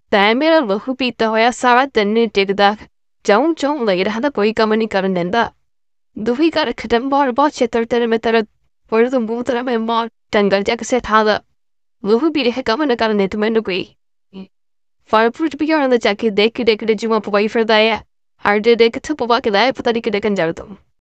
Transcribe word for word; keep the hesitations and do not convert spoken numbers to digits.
ਤੈਂ ਮੇਰਾ ਲਹੂ ਪੀਤਾ ਹੋਇਆ ਸਾਰਾ ਦਿਨ ਨਹੀਂ ਟਿਕਦਾ। ਜਾਉਂ ਜਾਉਂ ਲਈ ਰਹਿੰਦਾ, ਕੋਈ ਕੰਮ ਨਹੀਂ ਕਰਨ ਦਿੰਦਾ। ਦੁਹੀ ਕਰ ਖਤਮ ਬਾਹਰ ਬਹੁਤ ਛੇਤਰ ਤੇਰੇ ਮੈਂ ਤੇਰਾ ਪਰ ਤੂੰ ਮੂੰਹ ਤੇਰਾ ਮੈਂ ਮਾਂ ਟੰਗਲ ਜਾ ਕਿਸੇ ਥਾਂ ਦਾ ਲਹੂ ਪੀ ਰਿਹਾ ਕੰਮ ਨਾ ਕਰਨ ਦੇ ਤੂੰ ਮੈਨੂੰ ਕੋਈ ਫਲ ਫਰੂਟ ਵੀ ਆਉਣ ਦਾ ਜਾ ਕੇ ਦੇਖ ਕੇ ਦੇਖ ਕੇ ਜਿਵੇਂ ਪਵਾਈ ਫਿਰਦਾ ਆ ਹਰ ਦੇ ਦੇ ਕਿੱਥੇ ਪਵਾ ਕੇ ਲਾਇਆ ਪਤਾ ਨਹੀਂ ਕਿਹੜੇ ਕੰਜਰ ਤੋਂ।